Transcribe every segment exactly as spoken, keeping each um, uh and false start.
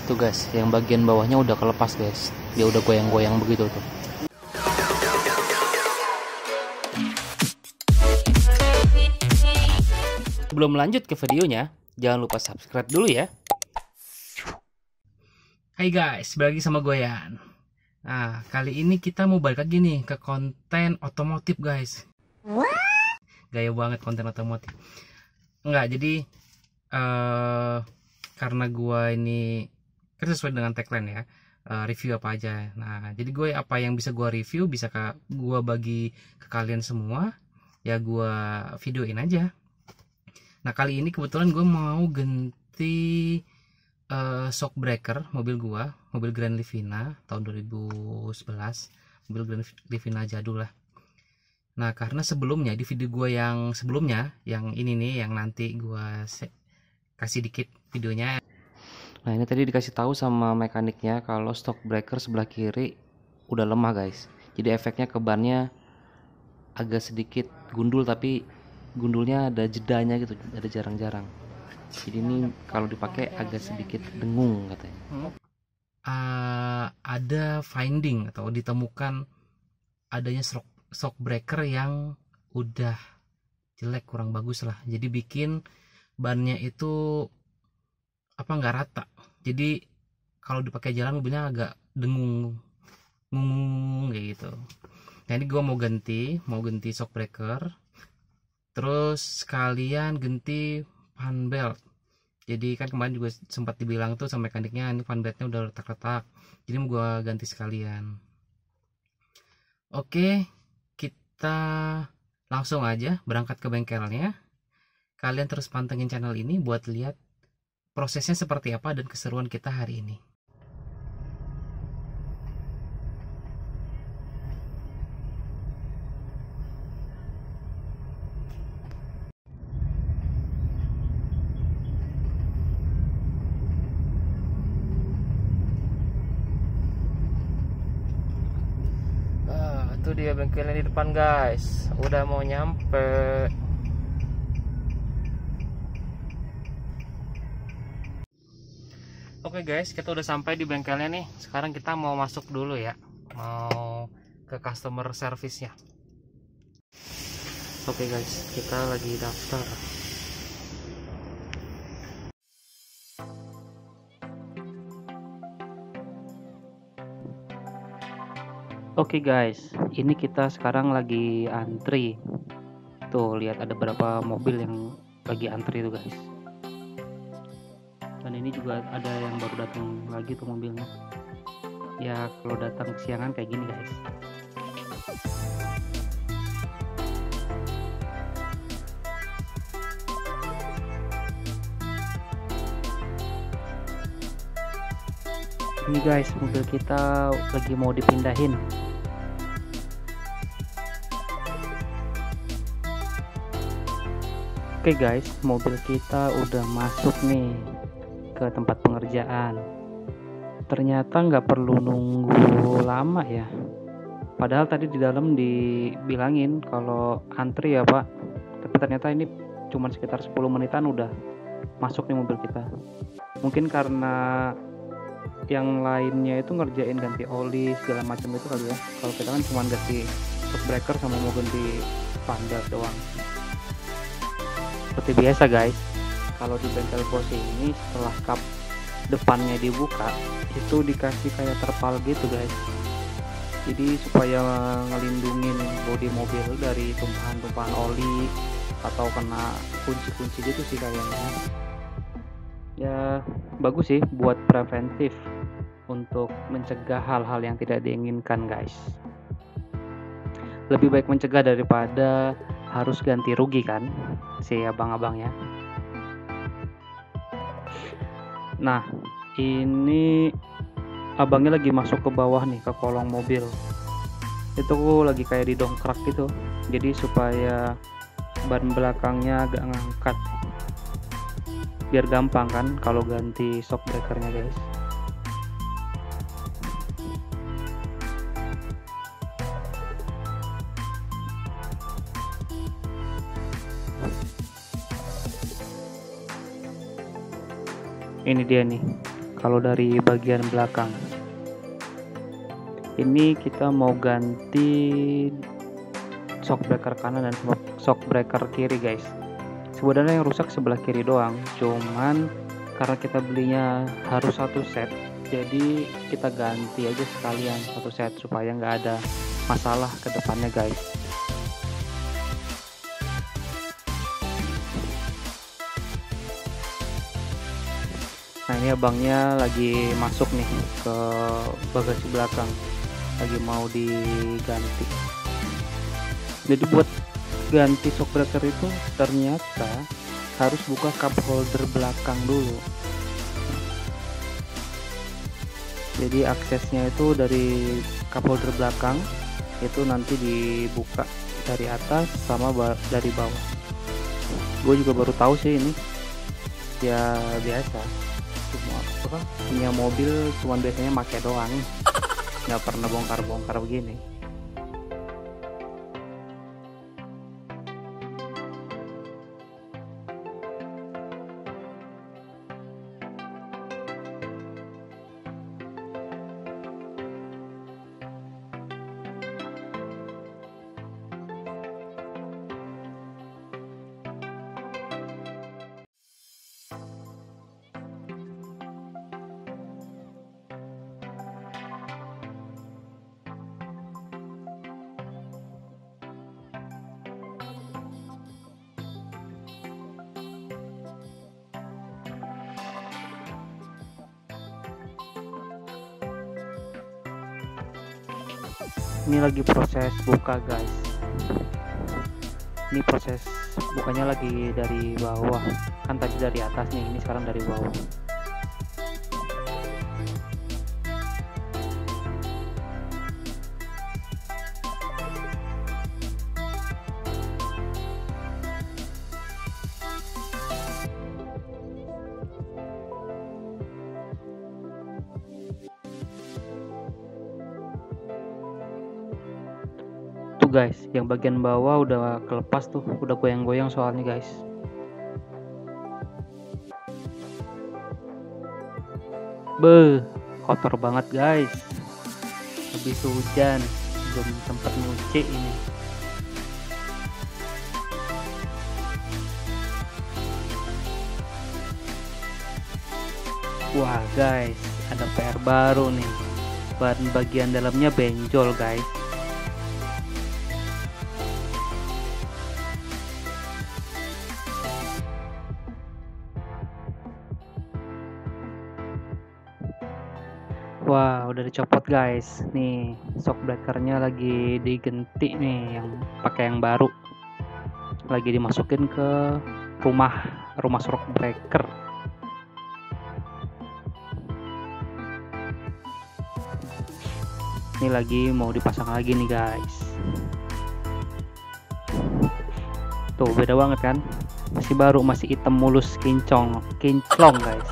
Tuh guys, yang bagian bawahnya udah kelepas guys. Dia udah goyang-goyang begitu tuh. Sebelum lanjut ke videonya, jangan lupa subscribe dulu ya. Hai guys, balik lagi sama gue Yan. Nah, kali ini kita mau balik lagi nih ke konten otomotif guys. Gaya banget konten otomotif. Enggak, jadi uh, karena gue ini kan sesuai dengan tagline ya, uh, review apa aja. Nah, jadi gue apa yang bisa gue review bisa ke gue bagi ke kalian semua. Ya gue videoin aja. Nah, kali ini kebetulan gue mau ganti uh, shock breaker mobil gue, mobil Grand Livina tahun dua ribu sebelas, mobil Grand Livina jadul lah. Nah, karena sebelumnya di video gue yang sebelumnya, yang ini nih, yang nanti gue kasih dikit videonya. Nah, ini tadi dikasih tahu sama mekaniknya kalau shock breaker sebelah kiri udah lemah guys. Jadi efeknya ke bannya agak sedikit gundul, tapi gundulnya ada jedanya gitu, ada jarang-jarang. Jadi ini kalau dipakai agak sedikit dengung katanya. Uh, ada finding atau ditemukan adanya shock, shock breaker yang udah jelek, kurang bagus lah. Jadi bikin bannya itu apa nggak rata. Jadi kalau dipakai jalan mobilnya agak dengung, ngung kayak gitu. Nah, ini gue mau ganti, mau ganti shock breaker. Terus sekalian ganti fan belt. Jadi kan kemarin juga sempat dibilang tuh sama mekaniknya ini fan beltnya udah retak-retak. Jadi mau gue ganti sekalian. Oke, kita langsung aja berangkat ke bengkelnya. Kalian terus pantengin channel ini buat lihat prosesnya seperti apa dan keseruan kita hari ini. Ah, itu dia bengkelnya di depan guys. Udah mau nyampe. Oke guys, kita udah sampai di bengkelnya nih. Sekarang kita mau masuk dulu ya, mau ke customer service-nya. Oke guys, kita lagi daftar. Oke guys, ini kita sekarang lagi antri. Tuh lihat ada berapa mobil yang lagi antri tuh guys. Dan ini juga ada yang baru datang lagi tuh mobilnya. Ya kalau datang kesiangan kayak gini guys. Ini guys, mobil kita lagi mau dipindahin. Oke guys, mobil kita udah masuk nih ke tempat pengerjaan. Ternyata nggak perlu nunggu lama ya. Padahal tadi di dalam dibilangin kalau antri ya pak. Tapi ternyata ini cuma sekitar sepuluh menitan udah masuk nih mobil kita. Mungkin karena yang lainnya itu ngerjain ganti oli segala macam itu kali ya. Kalau kita kan cuma ganti shock breaker sama mau ganti fan belt doang. Seperti biasa guys, kalau di bengkel bos ini setelah kap depannya dibuka itu dikasih kayak terpal gitu guys. Jadi supaya ngelindungin bodi mobil dari tumpahan-tumpahan oli atau kena kunci-kunci gitu sih kayaknya. Ya bagus sih buat preventif untuk mencegah hal-hal yang tidak diinginkan guys. Lebih baik mencegah daripada harus ganti rugi kan si abang-abangnya. Nah, ini abangnya lagi masuk ke bawah nih ke kolong mobil. Itu lagi kayak didongkrak gitu. Jadi supaya ban belakangnya agak ngangkat. Biar gampang kan kalau ganti shock breakernya guys. Ini dia nih kalau dari bagian belakang. Ini kita mau ganti shock breaker kanan dan shock breaker kiri guys. Sebenarnya yang rusak sebelah kiri doang, cuman karena kita belinya harus satu set, jadi kita ganti aja sekalian satu set supaya nggak ada masalah ke depannya guys. Nah ini abangnya lagi masuk nih ke bagasi belakang, lagi mau diganti. Jadi buat ganti shock breaker itu ternyata harus buka cup holder belakang dulu. Jadi aksesnya itu dari cup holder belakang itu nanti dibuka dari atas sama dari bawah. Gue juga baru tahu sih ini. Ya biasa, cuma apa punya mobil cuman biasanya make doang, nggak pernah bongkar-bongkar begini. Ini lagi proses buka guys. Ini proses bukanya lagi dari bawah, kan tadi dari atas nih, ini sekarang dari bawah. Tuh guys, yang bagian bawah udah kelepas tuh, udah goyang-goyang soalnya guys. Beuh, kotor banget guys. Habis hujan, belum sempat nyuci ini. Wah guys, ada P R baru nih. Ban bagian dalamnya benjol guys. Wah, udah dicopot guys. Nih, shock breakernya lagi diganti nih, yang pakai yang baru. Lagi dimasukin ke rumah rumah shock breaker. Ini lagi mau dipasang lagi nih guys. Tuh beda banget kan? Masih baru, masih hitam mulus, kincong, kinclong guys.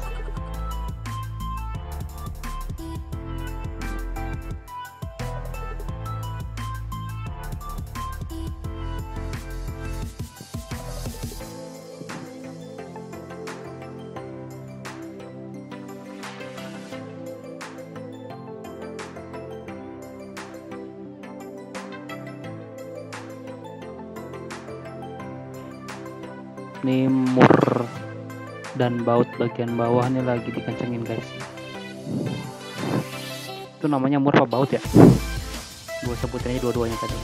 Ini mur dan baut bagian bawah nih lagi dikencengin guys. Itu namanya mur apa baut ya? Gue sebutin aja dua-duanya tadi.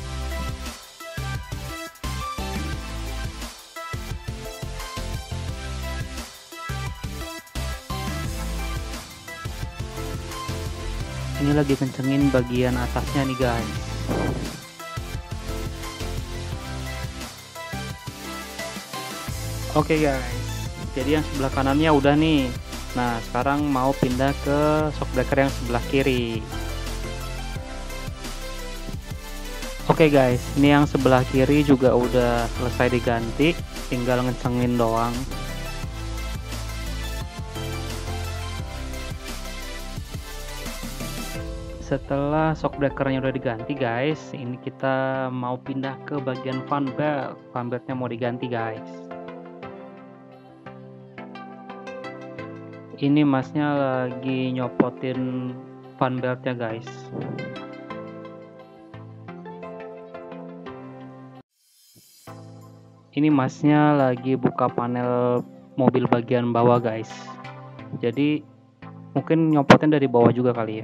Ini lagi kencengin bagian atasnya nih guys. Oke okay guys, jadi yang sebelah kanannya udah nih. Nah sekarang mau pindah ke shock breaker yang sebelah kiri. Oke okay guys, ini yang sebelah kiri juga udah selesai diganti, tinggal ngencengin doang. Setelah shock breakernya udah diganti guys, ini kita mau pindah ke bagian fan belt. Fan beltnya mau diganti guys. Ini masnya lagi nyopotin fan beltnya guys. Ini masnya lagi buka panel mobil bagian bawah guys. Jadi mungkin nyopotin dari bawah juga kali ya.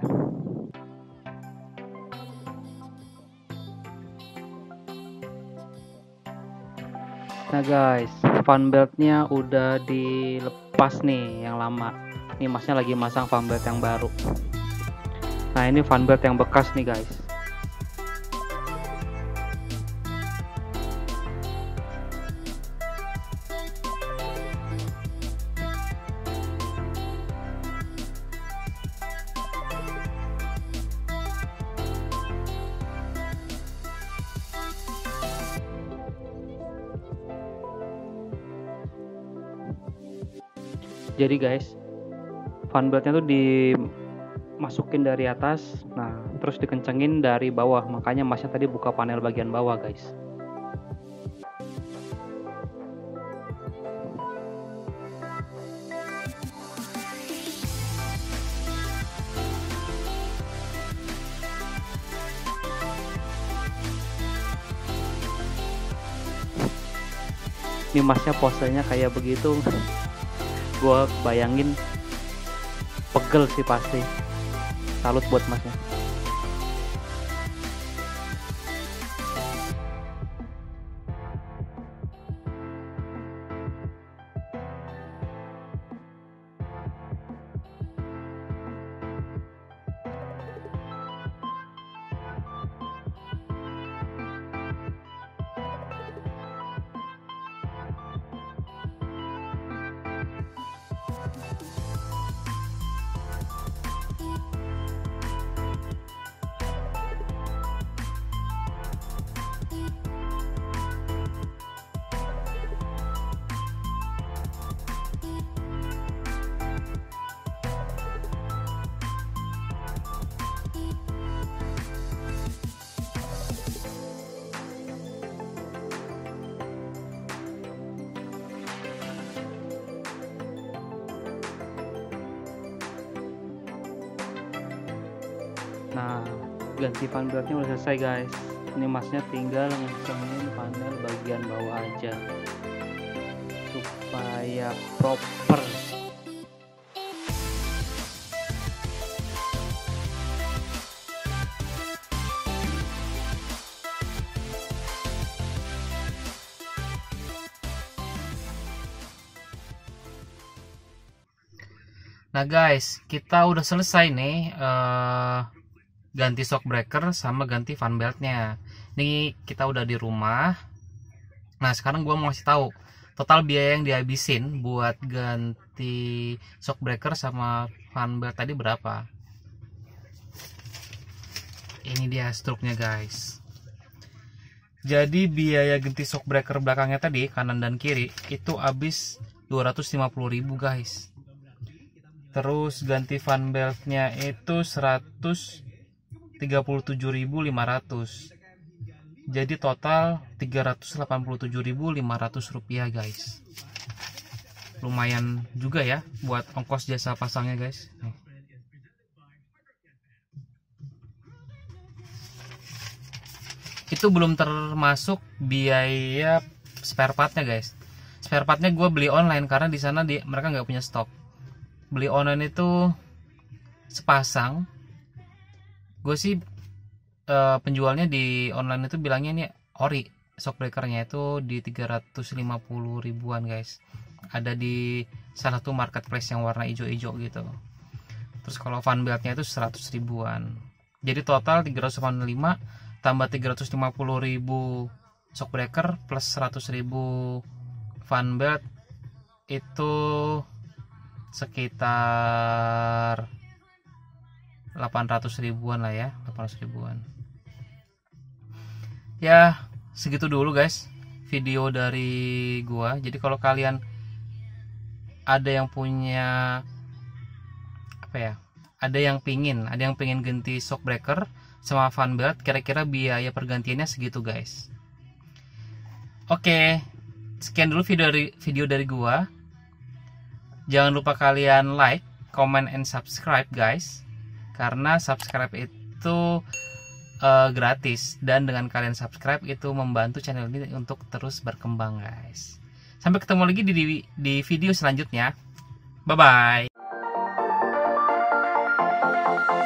Nah guys, fan beltnya udah dilepas nih yang lama. Ini masnya lagi masang fan belt yang baru. Nah ini fan belt yang bekas nih guys. Jadi guys, fan beltnya tuh dimasukin dari atas, nah terus dikencengin dari bawah, makanya masnya tadi buka panel bagian bawah guys. Ini masnya posenya kayak begitu. Gue bayangin pegel sih pasti. Salut buat masnya. Nah, ganti fan beltnya udah selesai guys. Ini masnya tinggal ngecengin panel bagian bawah aja supaya proper. Nah guys, kita udah selesai nih uh, ganti shock breaker sama ganti fan beltnya. Ini kita udah di rumah. Nah sekarang gua mau kasih tahu total biaya yang dihabisin buat ganti shock breaker sama fan belt tadi berapa. Ini dia struknya guys. Jadi biaya ganti shock breaker belakangnya tadi kanan dan kiri itu habis dua ratus lima puluh ribu guys. Terus ganti fan beltnya itu seratus tiga puluh tujuh ribu lima ratus. Jadi total tiga ratus delapan puluh tujuh ribu lima ratus rupiah guys. Lumayan juga ya buat ongkos jasa pasangnya guys. Itu belum termasuk biaya spare partnya guys. Spare partnya gue beli online karena di sana di mereka nggak punya stok. Beli online itu sepasang. Gue sih e, penjualnya di online itu bilangnya ini ori. Shock breakernya itu di tiga ratus lima puluh ribuan guys. Ada di salah satu marketplace yang warna hijau-hijau gitu. Terus kalau fan beltnya itu seratus ribuan. Jadi total tiga ratus delapan puluh lima tambah tiga ratus lima puluh ribu shock breaker plus seratus ribu fan belt itu sekitar delapan ratus ribuan lah ya, delapan ratus ribuan. Ya, segitu dulu guys video dari gua. Jadi kalau kalian ada yang punya apa ya? Ada yang pingin, ada yang pengen ganti shock breaker sama fan belt, kira-kira biaya pergantiannya segitu guys. Oke, sekian dulu video dari video dari gua. Jangan lupa kalian like, comment, and subscribe guys. Karena subscribe itu uh, gratis. Dan dengan kalian subscribe itu membantu channel ini untuk terus berkembang guys. Sampai ketemu lagi di, di, di video selanjutnya. Bye-bye.